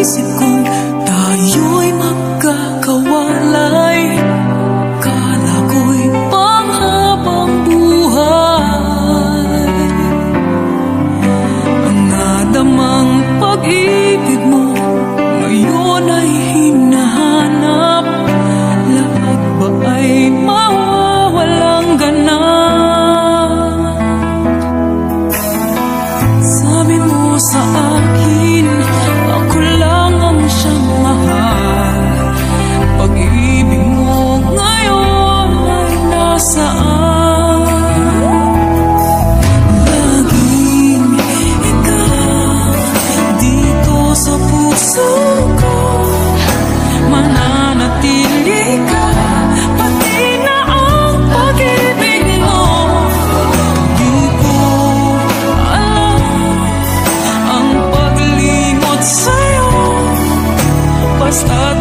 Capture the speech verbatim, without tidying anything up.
isip kong tayo'y magkakawalay. Kala ko'y panghabang buhay. Ang nadamang pag-ibig mo ngayon ay hinahanap. Lahat ba ay mawawalang ganap? Sabi mo sa akin, ako lang ang siyang mahal. Pag-ibig mo ngayon ay nasaan? Laging ikaw dito sa puso ko, mananatili ka, pati na ang pag-ibig mo. Di ko alam ang paglimot sa'yo, basta